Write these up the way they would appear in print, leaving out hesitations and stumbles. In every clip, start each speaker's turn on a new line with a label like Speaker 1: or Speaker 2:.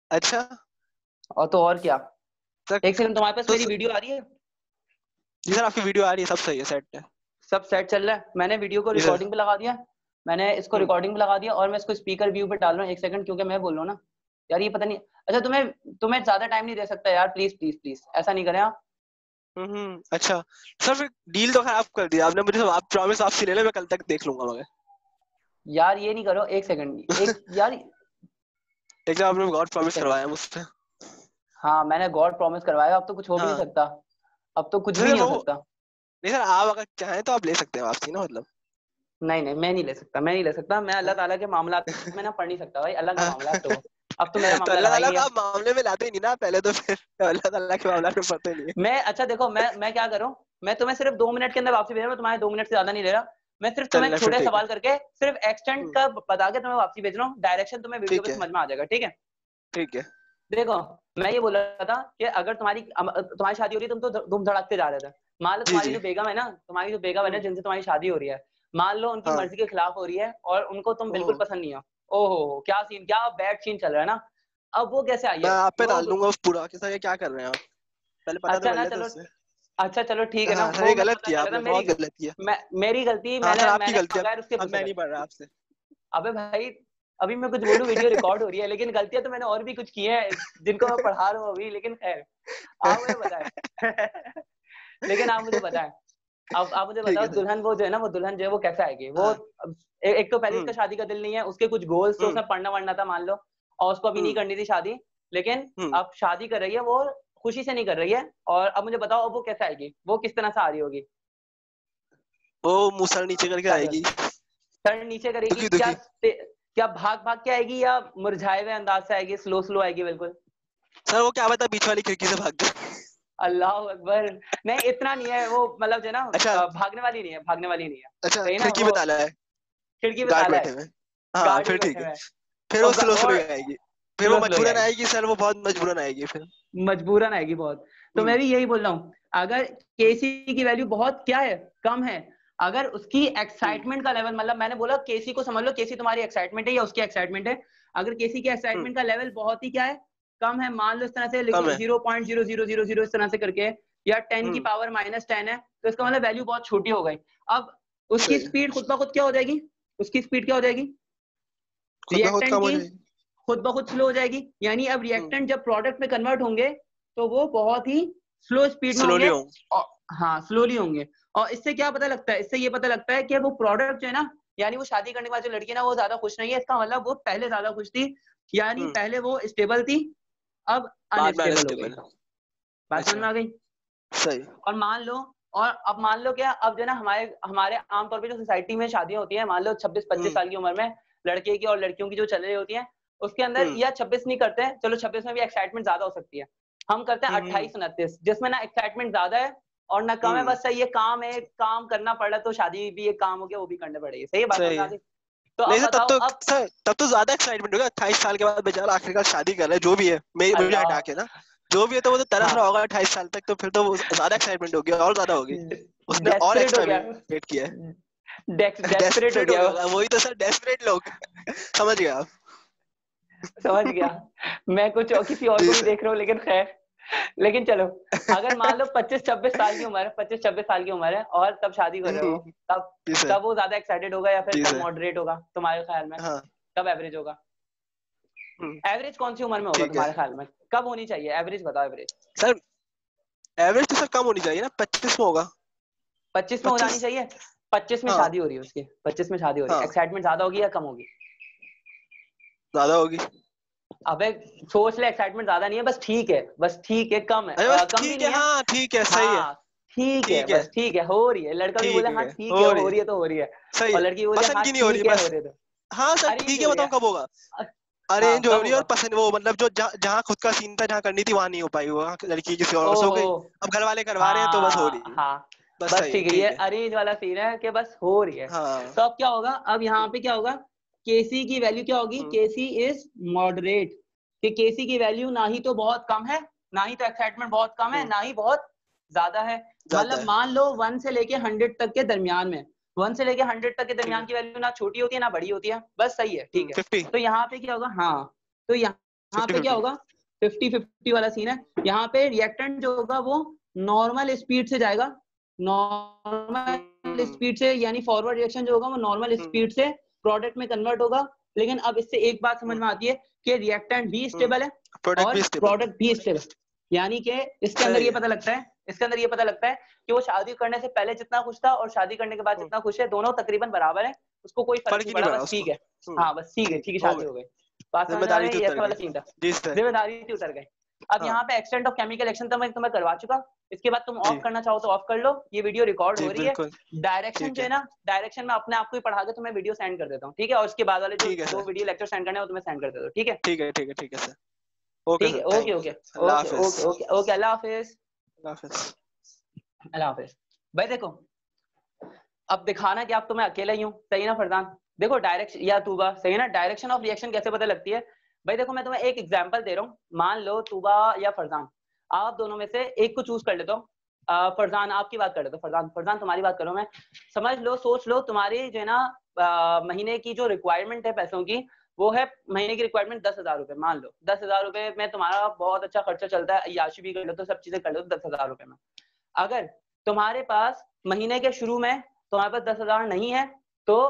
Speaker 1: अच्छा।
Speaker 2: और तो और क्या।
Speaker 1: तो,
Speaker 2: एक सेकंड, तुम्हारे पास
Speaker 1: तो
Speaker 2: मेरी वीडियो आ रही है?
Speaker 1: जी सर, आपकी वीडियो आ रही है, सब सही है, सेट है।
Speaker 2: सब सेट चल रहा है। मैंने वीडियो को
Speaker 1: जी सर।
Speaker 2: रिकॉर्डिंग पे लगा दिया। मैंने इसको
Speaker 1: हम्म।
Speaker 2: रिकॉर्डिंग पे लगा दिया और मैं इसको स्पीकर व्यू पे डाल रहा हूँ। एक सेकंड, क्योंकि मैं बोल रहा हूँ ना यार, ये पता नहीं। अच्छा, तुम्हें तुम्हें ज्यादा टाइम नहीं दे सकता यार, प्लीज प्लीज प्लीज ऐसा नहीं करें आप।
Speaker 1: अच्छा। सर फिर डील तो खराब कर दिया आपने मुझे, आप प्रॉमिस आपसे ले ले, मैं कल तक देख लूंगा मगर।
Speaker 2: यार ये नहीं करो, एक सेकंड, एक यार।
Speaker 1: एक आपने गॉड
Speaker 2: एक
Speaker 1: प्रॉमिस
Speaker 2: सेकंड।
Speaker 1: करवाया मुझसे।
Speaker 2: हाँ, मैंने गॉड प्रॉमिस करवाया, अब तो कुछ हो भी नहीं
Speaker 1: हाँ।
Speaker 2: सकता। अब तो कुछ भी
Speaker 1: जैसे
Speaker 2: नहीं हो
Speaker 1: वो,
Speaker 2: सकता।
Speaker 1: नहीं सर, आप अगर चाहें तो आप ले सकते हैं वापसी ना, मतलब।
Speaker 2: नहीं नहीं, मैं नहीं ले सकता, मैं नहीं ले सकता। मैं अल्लाह
Speaker 1: हाँ।
Speaker 2: ताला के मामला में ना पढ़ नहीं सकता भाई, अल्लाह का
Speaker 1: हाँ।
Speaker 2: मामला है तो। अब तो मेरा
Speaker 1: तो
Speaker 2: मामला
Speaker 1: अल्लाह
Speaker 2: रहा ही
Speaker 1: ताला
Speaker 2: नहीं
Speaker 1: का
Speaker 2: है।
Speaker 1: आप मामले में लाते ही नहीं ना पहले, तो फिर अल्लाह ताला के मामला में पड़ते नहीं है।
Speaker 2: मैं अच्छा देखो, मैं क्या करूं। मैं तुम्हें सिर्फ 2 मिनट के अंदर वापसी भेज रहा हूं, मैं तुम्हारे 2 मिनट से ज्यादा नहीं ले रहा। मैं सिर्फ
Speaker 1: चल
Speaker 2: तुम्हें
Speaker 1: रहा, फिर
Speaker 2: छोटे
Speaker 1: ठीक है।
Speaker 2: सवाल करके सिर्फ एक्सटेंड
Speaker 1: हम्म,
Speaker 2: का बता के तुम्हें वापसी भेज रहा हूँ। डायरेक्शन तुम्हें वीडियो पे
Speaker 1: ठीक है।
Speaker 2: समझ में आ जाएगा, ठीक है।
Speaker 1: ठीक है।
Speaker 2: देखो, मैं ये बोल रहा था कि अगर तुम्हारी शादी हो रही है, तुम तो धूम धड़कते जा रहे थे। मान लो
Speaker 1: जी
Speaker 2: तुम्हारी
Speaker 1: जी।
Speaker 2: जो बेगम है ना, तुम्हारी जो बेगम है ना,
Speaker 1: हम्म।
Speaker 2: जिनसे तुम्हारी शादी हो रही है, मान लो उनकी
Speaker 1: हाँ।
Speaker 2: मर्जी के खिलाफ हो रही है और उनको तुम बिल्कुल
Speaker 1: हम्म।
Speaker 2: पसंद नहीं हो। ओहो, क्या सीन, क्या बैड सीन चल रहा है ना। अब वो कैसे आई
Speaker 1: मैं
Speaker 2: है
Speaker 1: आप पे डाल
Speaker 2: वो।
Speaker 1: दूंगा उस पूरा कि सर ये क्या कर रहे हैं आप, पहले पता तो
Speaker 2: अच्छा
Speaker 1: कर
Speaker 2: ना,
Speaker 1: लेते
Speaker 2: चलो।
Speaker 1: उससे।
Speaker 2: अच्छा चलो ठीक है ना,
Speaker 1: हाँ सर,
Speaker 2: वो
Speaker 1: ये
Speaker 2: मैं
Speaker 1: गलत
Speaker 2: पता
Speaker 1: किया
Speaker 2: कर
Speaker 1: आपने,
Speaker 2: लेता।
Speaker 1: बहुत गलत किया।
Speaker 2: मेरी गलती,
Speaker 1: हाँ सर, आपकी
Speaker 2: मैंने
Speaker 1: गलती,
Speaker 2: बगैर उसके
Speaker 1: अब
Speaker 2: पूछा
Speaker 1: मैं
Speaker 2: था।
Speaker 1: नहीं पढ़ रहा आपसे।
Speaker 2: अबे भाई, अभी मैं कुछ बोलूं, वीडियो रिकॉर्ड हो रही है, लेकिन गलतियां तो मैंने और भी कुछ की है जिनको मैं पढ़ा रहा हूँ अभी, लेकिन खैर। आप मुझे बताएं लेकिन आप मुझे बताएं, अब आप मुझे
Speaker 1: ठीक
Speaker 2: बताओ,
Speaker 1: है सर।
Speaker 2: दुल्हन वो जो है ना, वो दुल्हन जो है वो कैसे आएगी वो।
Speaker 1: हाँ।
Speaker 2: एक तो पहले उसका
Speaker 1: हम्म।
Speaker 2: शादी का दिल नहीं है, उसके कुछ गोल्स तो
Speaker 1: हम्म।
Speaker 2: उसने पढ़ना वढ़ना था मान लो, और उसको अभी नहीं
Speaker 1: हम्म।
Speaker 2: करनी थी शादी। लेकिन
Speaker 1: हम्म।
Speaker 2: अब शादी कर रही है वो, खुशी से नहीं कर रही है। और अब मुझे बताओ, अब वो कैसे आएगी, वो किस तरह से आ रही होगी।
Speaker 1: वो मुसर नीचे करके
Speaker 2: शादी
Speaker 1: आएगी।
Speaker 2: सर नीचे करेगी
Speaker 1: दुखी
Speaker 2: क्या?
Speaker 1: दुखी।
Speaker 2: क्या भाग भाग के आएगी या मुरझाए हुए अंदाज से आएगी, स्लो स्लो आएगी बिल्कुल?
Speaker 1: सर वो क्या बता, बीच वाली खिड़की से भाग गई।
Speaker 2: अल्लाह अकबर। नहीं, इतना नहीं है वो, मतलब जो है ना,
Speaker 1: अच्छा।
Speaker 2: भागने वाली नहीं है, भागने वाली नहीं है।
Speaker 1: अच्छा,
Speaker 2: सही ना
Speaker 1: खिड़की
Speaker 2: वो।
Speaker 1: पे ताला है,
Speaker 2: खिड़की पे
Speaker 1: गार्ड
Speaker 2: ताला
Speaker 1: बैठे
Speaker 2: है।
Speaker 1: हुए। हाँ
Speaker 2: गार्ड भी
Speaker 1: फिर ठीक
Speaker 2: बैठे
Speaker 1: है।
Speaker 2: हुए हैं।
Speaker 1: फिर वो स्लो स्लो
Speaker 2: और
Speaker 1: ही आएगी। फिर वो
Speaker 2: स्लो स्लो ही
Speaker 1: मजबूरन
Speaker 2: आएगी।
Speaker 1: आएगी सर, वो बहुत मजबूरन आएगी फिर।
Speaker 2: मजबूरन आएगी बहुत। तो
Speaker 1: हम्म।
Speaker 2: मैं भी यही बोल रहा हूँ, अगर
Speaker 1: हम्म।
Speaker 2: केसी की वैल्यू बहुत क्या है, कम है। अगर उसकी
Speaker 1: हम्म।
Speaker 2: एक्साइटमेंट का लेवल, मतलब मैंने बोला केसी को समझ लो, केसी तुम्हारी एक्साइटमेंट है या उसकी एक्साइटमेंट है। अगर केसी की
Speaker 1: हम्म।
Speaker 2: एक्साइटमेंट का लेवल बहुत ही क्या है, कम है, मान लो इस तरह से
Speaker 1: कम
Speaker 2: लिखो,
Speaker 1: है।
Speaker 2: 0.0000 इस तरह से करके, या 10⁻⁻10 है, तो इसका मतलब वैल्यू बहुत छोटी हो गई। अब उसकी
Speaker 1: सही।
Speaker 2: स्पीड खुद ब खुद क्या हो जाएगी, उसकी स्पीड क्या हो जाएगी
Speaker 1: खुद ब खुद
Speaker 2: रिएक्टेंट
Speaker 1: कम हो
Speaker 2: की,
Speaker 1: जाएगी।
Speaker 2: खुद ब खुद स्लो हो जाएगी। यानी अब
Speaker 1: हम्म।
Speaker 2: रिएक्टेंट जब प्रोडक्ट में कन्वर्ट होंगे, तो वो बहुत ही स्लो स्पीड में
Speaker 1: स्लोली
Speaker 2: होंगे।
Speaker 1: हो।
Speaker 2: और हाँ, स्लोली होंगे। और इससे क्या पता लगता है, इससे ये पता लगता है कि वो प्रोडक्ट जो है ना, यानी वो शादी करने के बाद जो लड़की है ना, वो ज्यादा खुश नहीं है, इसका मतलब वो पहले ज्यादा खुश थी। यानी
Speaker 1: हम्म।
Speaker 2: पहले वो स्टेबल थी, अब
Speaker 1: बाद में
Speaker 2: अनस्टेबल हो गई।
Speaker 1: अनस्टेबल।
Speaker 2: बात समझ
Speaker 1: अच्छा।
Speaker 2: में आ गई?
Speaker 1: सही।
Speaker 2: और मान लो, और अब मान लो क्या, अब जो है ना, हमारे हमारे आमतौर पे जो सोसाइटी में शादियां होती हैं, मान लो 26-25
Speaker 1: हम्म।
Speaker 2: साल की उम्र में लड़के की और लड़कियों की जो चल रही होती हैं, उसके अंदर,
Speaker 1: हम्म।
Speaker 2: या 26 नहीं करते हैं, चलो 26 में भी एक्साइटमेंट ज्यादा हो सकती है। हम करते हैं
Speaker 1: हम्म।
Speaker 2: 28-29, जिसमें ना एक्साइटमेंट ज्यादा है और ना कम है,
Speaker 1: हम्म।
Speaker 2: बस सही है, काम है, काम करना पड़ रहा है, तो शादी भी एक काम हो गया, वो भी करने पड़ेगी। सही है, बात समझ
Speaker 1: सही
Speaker 2: में आ
Speaker 1: है।
Speaker 2: गई? तो
Speaker 1: नहीं
Speaker 2: अब
Speaker 1: सर, तब
Speaker 2: बताओ
Speaker 1: तो,
Speaker 2: अब।
Speaker 1: सर तब तो ज्यादा एक्साइटमेंट होगा, 28 साल के बाद बेचारा आखिरकार शादी कर रहा है, जो भी है, मुझे हटा के
Speaker 2: अल्लाह।
Speaker 1: ना, जो भी है, तो वो तो तरस
Speaker 2: हाँ,
Speaker 1: रहा होगा 28 साल तक, तो फिर तो वो ज्यादा एक्साइटमेंट होगी, और ज्यादा होगी। उसने और
Speaker 2: डेस्परेट हो
Speaker 1: एक्स्ट्रा
Speaker 2: गया।
Speaker 1: वेट किया है।
Speaker 2: डेस्परेट हो
Speaker 1: डेस्परेट हो
Speaker 2: गया
Speaker 1: गया
Speaker 2: वो।
Speaker 1: होगा, वही तो सर, डेस्परेट लोग। समझ गया आप।
Speaker 2: समझ गया। मैं कुछ और, किसी और
Speaker 1: जी
Speaker 2: को भी
Speaker 1: सर।
Speaker 2: देख रहा हूँ, लेकिन खैर। लेकिन चलो, अगर मान लो 25-26 साल की उम्र है, 25-26 साल की उम्र है और तब शादी कर रहे हो, तब
Speaker 1: जी सर।
Speaker 2: तब वो ज्यादा एक्साइटेड होगा या फिर
Speaker 1: जी
Speaker 2: कब
Speaker 1: सर।
Speaker 2: मॉडरेट होगा तुम्हारे ख्याल में?
Speaker 1: हाँ।
Speaker 2: कब एवरेज होगा?
Speaker 1: हम्म,
Speaker 2: एवरेज कौन सी उम्र में होगा
Speaker 1: ठीक है
Speaker 2: तुम्हारे ख्याल में? कब होनी चाहिए एवरेज, बताओ एवरेज।
Speaker 1: सर। एवरेज तो सर कम होनी चाहिए ना, 25 में होगा।
Speaker 2: 25 में हो जानी
Speaker 1: 25।
Speaker 2: चाहिए। 25 में
Speaker 1: हाँ।
Speaker 2: शादी हो रही है उसकी, 25 में शादी हो रही है,
Speaker 1: हाँ,
Speaker 2: एक्साइटमेंट ज्यादा होगी या कम होगी?
Speaker 1: ज्यादा होगी।
Speaker 2: अबे, सोच ले, एक्साइटमेंट ज्यादा नहीं है, बस ठीक है, बस ठीक है, कम है,
Speaker 1: अरे बस
Speaker 2: कम भी
Speaker 1: ठीक है,
Speaker 2: नहीं है।
Speaker 1: हाँ ठीक है, सही है।
Speaker 2: हाँ, ठीक है,
Speaker 1: ठीक है।
Speaker 2: बस ठीक है, हो रही है, लड़का भी बोले
Speaker 1: ठीक
Speaker 2: हाँ
Speaker 1: है,
Speaker 2: ठीक है,
Speaker 1: हो रही
Speaker 2: हो
Speaker 1: है।
Speaker 2: रही है तो हो रही है।
Speaker 1: सही
Speaker 2: और
Speaker 1: है।
Speaker 2: लड़की बोले
Speaker 1: पसंद
Speaker 2: हाँ
Speaker 1: की नहीं हो रही है
Speaker 2: ठीक है, हो
Speaker 1: बस।
Speaker 2: रही है तो।
Speaker 1: हाँ सर,
Speaker 2: अरेंज
Speaker 1: ठीक
Speaker 2: नहीं
Speaker 1: है,
Speaker 2: हो रही
Speaker 1: बताऊँ
Speaker 2: है।
Speaker 1: कब होगा।
Speaker 2: हाँ,
Speaker 1: अरेंज हो
Speaker 2: कब
Speaker 1: रही है, और
Speaker 2: होगा?
Speaker 1: पसंद वो, मतलब जो जहाँ खुद का सीन था, जहाँ करनी थी वहां नहीं हो पाई, वहाँ लड़की किसी और से हो
Speaker 2: ओहो।
Speaker 1: गई। अब घर वाले करवा रहे हैं तो बस हो
Speaker 2: हाँ
Speaker 1: रही है।
Speaker 2: हाँ,
Speaker 1: बस
Speaker 2: बस
Speaker 1: सही है,
Speaker 2: ठीक है, ये
Speaker 1: ठीक है।
Speaker 2: अरेंज वाला सीन है कि बस हो रही है।
Speaker 1: हाँ।
Speaker 2: तो अब क्या होगा, अब यहाँ
Speaker 1: हम्म।
Speaker 2: पे क्या होगा, केसी की वैल्यू क्या होगी,
Speaker 1: हम्म।
Speaker 2: केसी इज मॉडरेट। कि केसी की वैल्यू ना ही तो बहुत कम है, ना ही तो एक्साइटमेंट बहुत कम है,
Speaker 1: हम्म,
Speaker 2: ना ही बहुत ज्यादा है।
Speaker 1: ज्यादा
Speaker 2: मतलब
Speaker 1: है।
Speaker 2: मान लो 1 से लेके 100 तक के दरमियान में, 1 से लेके 100 तक के
Speaker 1: ठीक
Speaker 2: दरमियान
Speaker 1: है।
Speaker 2: की वैल्यू ना छोटी होती है ना बड़ी होती है, बस सही है, ठीक है।
Speaker 1: 50।
Speaker 2: तो यहाँ पे क्या होगा, हाँ, तो यहाँ यहाँ पे क्या होगा 50-50 वाला सीन है। यहाँ पे रिएक्टेंट जो होगा वो नॉर्मल स्पीड से जाएगा, नॉर्मल स्पीड से, यानी फॉरवर्ड रिएक्शन जो होगा वो नॉर्मल स्पीड से प्रोडक्ट में कन्वर्ट होगा। लेकिन अब इससे एक बात समझ में आती है कि रिएक्टेंट भी स्टेबल है और प्रोडक्ट भी स्टेबल, यानी कि इसके अंदर ये पता लगता है, इसके अंदर ये पता लगता है कि वो शादी करने से पहले जितना खुश था और शादी करने के बाद जितना खुश है, दोनों तकरीबन बराबर है, उसको कोई फर्क नहीं पड़ा, बस ठीक है, हाँ बस ठीक है शादी हो गई, बात समझ आ रही है, ऐसा वाला सीन था, जिम्मेदारी थी उतर गई। अब यहाँ पे एक्सटेंट ऑफ केमिकल एक्शन तो मैं तुम्हें करवा चुका, इसके बाद तुम ऑफ करना चाहो तो ऑफ कर लो, ये वीडियो रिकॉर्ड हो रही है। डायरेक्शन जो है ना, डायरेक्शन में अपने आप को ही पढ़ा के तुम्हें वीडियो सेंड कर देता हूँ, ठीक है, और उसके बाद वाले जो दो वीडियो लेक्चर सेंड करने हैं वो तुम्हें सेंड कर देता हूँ, ठीक है
Speaker 1: ठीक है ठीक है ठीक है सर,
Speaker 2: ठीक है, ओके ओके ओके ओके, अल्लाह हाफिज, अल्लाह हाफिज। भाई देखो, अब दिखाना कि आप तो मैं अकेला ही हूँ, सही ना फरजान? देखो डायरेक्शन या तूबा, सही है ना, डायरेक्शन ऑफ रिएक्शन कैसे पता लगती है? भाई देखो मैं तुम्हें एक एग्जांपल दे रहा हूँ, मान लो तूबा या फरजान, आप दोनों में से एक को चूज कर लेता हूँ। फरजान आपकी बात कर लेता हूँ, फरजान तुम्हारी बात करो, मैं समझ लो, सोच लो, तुम्हारी जो है ना महीने की जो रिक्वायरमेंट है पैसों की, वो है महीने की रिक्वायरमेंट 10,000 रुपए। मान लो 10,000 रुपए में तुम्हारा बहुत अच्छा खर्चा चलता है, अय्याशी भी कर लो तो सब चीजें कर लो 10,000 रुपए में। अगर तुम्हारे पास महीने के शुरू में तुम्हारे पास 10,000 नहीं है तो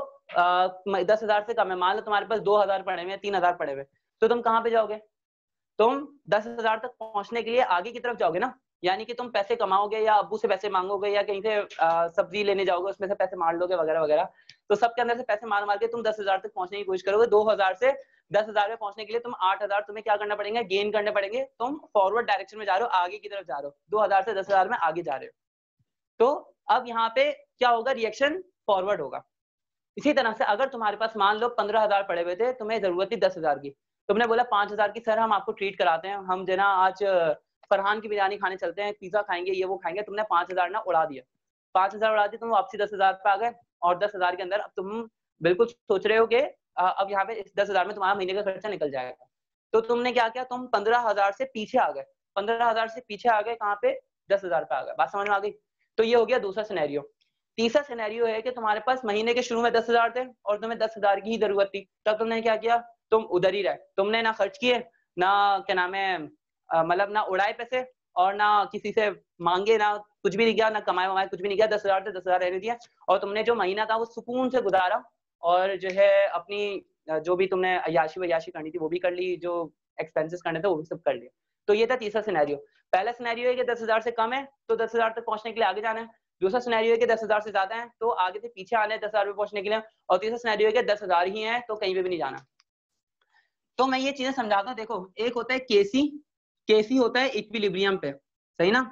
Speaker 2: 10,000 से कम है, मान लो तुम्हारे पास 2,000 पड़े हुए, 3,000 पड़े हुए, तो तुम कहाँ पे जाओगे? तुम 10,000 तक पहुंचने के लिए आगे की तरफ जाओगे ना, यानी कि तुम पैसे कमाओगे या अब्बू से पैसे मांगोगे या कहीं से सब्जी लेने जाओगे, उसमें से पैसे मार लोगे वगैरह वगैरह, तो सबके अंदर से पैसे मार मार के तुम 10,000 तक पहुंचने की कोशिश करोगे। 2,000 से 10,000 में पहुंचने के लिए तुम 8,000 तुम्हें क्या करना पड़ेगा? गेन करने पड़ेंगे। तुम फॉरवर्ड डायरेक्शन में जा रहे हो, आगे की तरफ जा रहे हो, 2,000 से 10,000 में आगे जा रहे हो, तो अब यहाँ पे क्या होगा? रिएक्शन फॉरवर्ड होगा। इसी तरह से अगर तुम्हारे पास मान लो 15,000 पड़े हुए थे, तुम्हें जरूरत थी 10,000 की, तुमने बोला 5,000 की सर हम आपको ट्रीट कराते हैं, हम जो ना आज फरहान की बिरयानी खाने चलते हैं, पिज्जा खाएंगे, ये वो खाएंगे, तुमने 5,000 ना उड़ा दिया, 5,000 उड़ा दिया, तुम वापसी 10,000 पे आ गए, और 10,000 के अंदर अब तुम बिल्कुल सोच रहे हो कि अब यहाँ पे इस 10,000 में तुम्हारा महीने का खर्चा निकल जाएगा, तो तुमने क्या किया? तुम 15,000 से पीछे आ गए, 15,000 से पीछे आ गए, कहाँ पे? 10,000 पे आ गए। बात समझ में आ गई? तो ये हो गया दूसरा सिनेरियो। तीसरा सिनेरियो है कि तुम्हारे पास महीने के शुरू में 10,000 थे और तुम्हें 10,000 की ही जरूरत थी, तब तुमने क्या किया? तुम उधर ही रहे, तुमने ना खर्च किए, ना क्या नाम है मतलब ना उड़ाए पैसे, और ना किसी से मांगे, ना कुछ भी नहीं किया, ना कमाए वमाए, कुछ भी नहीं किया, 10,000 से 10,000 रहने दिया, और तुमने जो महीना था वो सुकून से गुजारा, और जो है अपनी जो भी तुमने अय्याशी वयाशी करनी थी वो भी कर ली, जो एक्सपेंसेस करने थे वो भी सब कर लिए। तो ये था तीसरा सिनेरियो। पहला सिनेरियो है कि 10,000 से कम है तो 10,000 तक पहुंचने के लिए आगे जाना है, दूसरा सिनेरियो है कि 10,000 से ज्यादा है तो आगे से पीछे आना है 10,000 पे पहुंचने के लिए, और तीसरा सिनेरियो है कि 10,000 ही है तो कहीं पे भी नहीं जाना। तो मैं ये चीजें समझाता हूँ। देखो, एक होता है केसी, केसी होता है इक्विलिब्रियम पे, सही ना,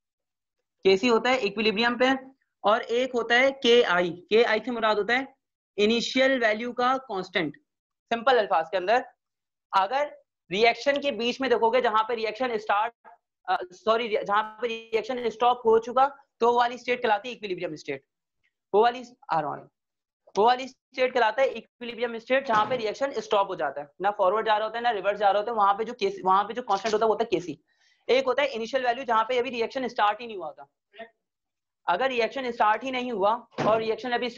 Speaker 2: केसी होता है इक्विलिब्रियम पे, और एक होता है के आई, के आई से मुराद होता है इनिशियल वैल्यू का कांस्टेंट। सिंपल अल्फाज के अंदर, अगर रिएक्शन के बीच में देखोगे जहां पे रिएक्शन स्टार्ट जहां पे रिएक्शन स्टॉप हो चुका, तो वो वाली स्टेट कहलाती है इक्विलिब्रियम स्टेट। वो वाली स्टेट कहलाता है इक्विलिब्रियम स्टेट, जहां पे रिएक्शन स्टॉप हो जाता है, ना फॉरवर्ड जा रहा होता है ना रिवर्स जा रहा होता है, वहां पे जो कांस्टेंट होता है वो होता है केसी। एक होता है इनिशियल वैल्यू, जहां पे अभी रिएक्शन स्टार्ट ही नहीं हुआ था। अगर रिएक्शन स्टार्ट ही नहीं हुआ और रिएक्शन अभी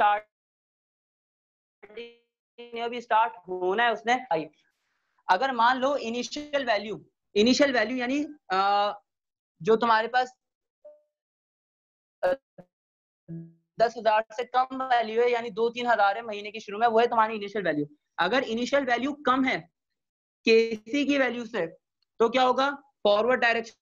Speaker 2: स्टार्ट होना है उसने, अगर मान लो इनिशियल वैल्यू यानी जो तुम्हारे पास 10,000 से कम वैल्यू है, यानी 2-3 हजार है महीने के शुरू में, वो है तुम्हारी इनिशियल वैल्यू। अगर इनिशियल वैल्यू कम है केसी की वैल्यू से, तो क्या होगा? फॉरवर्ड डायरेक्शन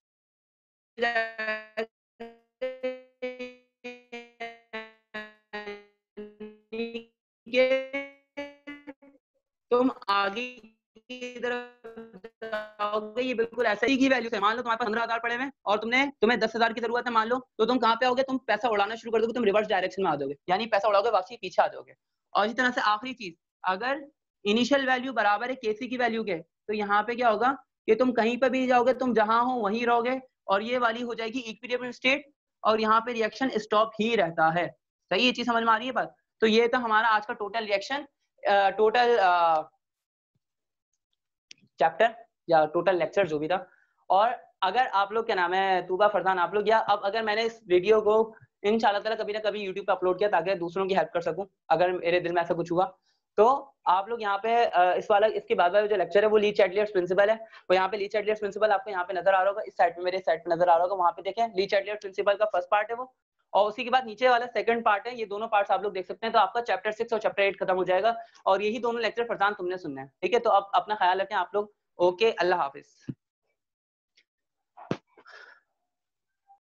Speaker 2: तुम आगे की तरफ जाओगे, ये बिल्कुल ऐसा ही की वैल्यू है। मान लो तुम्हारे पास 15,000 पड़े हुए और तुम्हें 10,000 की जरूरत है मान लो, तो तुम कहाँ पे आओगे? तुम पैसा उड़ाना शुरू कर दोगे, तुम रिवर्स डायरेक्शन में आ जाओगे, यानी पैसा उड़ाओगे वापसी पीछे आ जाओगे। और इसी तरह से आखिरी चीज, अगर इनिशियल वैल्यू बराबर है केसी की वैल्यू के, तो यहाँ पे क्या होगा कि तुम कहीं पर भी जाओगे, तुम जहां हो वहीं रहोगे, और ये वाली हो जाएगी इक्विलिब्रियम स्टेट, और यहाँ पे रिएक्शन स्टॉप ही रहता है। सही, ये चीज समझ में आ रही है बात? तो ये था हमारा आज का टोटल रिएक्शन, टोटल चैप्टर या टोटल लेक्चर जो भी था। और अगर आप लोग, क्या नाम है, तूबा, फरजान, आप लोग, या अब अगर मैंने इस वीडियो को इंशाल्लाह ताला कभी ना कभी यूट्यूब पे अपलोड किया ताकि दूसरों की हेल्प कर सकूं, अगर मेरे दिल में ऐसा कुछ हुआ, तो आप लोग यहाँ पे इस वाला इसके बाद वाला जो लेक्चर है वो ली चैटलियर्स प्रिंसिपल है, वो यहाँ पे ली चैटलियर्स प्रिंसिपल आपको यहाँ पे नजर आ रहा होगा, इस साइड पे मेरे साइड पे नजर आ रहा होगा, वहाँ पे देखें ली चैटलियर्स प्रिंसिपल का फर्स्ट पार्ट है वो, और उसी के बाद नीचे वाला सेकंड पार्ट है, ये दोनों पार्ट्स आप लोग देख सकते हैं। तो आपका चैप्टर 6 और चैप्टर 8 खत्म हो जाएगा और यही दोनों लेक्चर फरजान तुमने सुनना है, ठीक है। तो अब अपना ख्याल रखें आप लोग, ओके, अल्लाह हाफिज।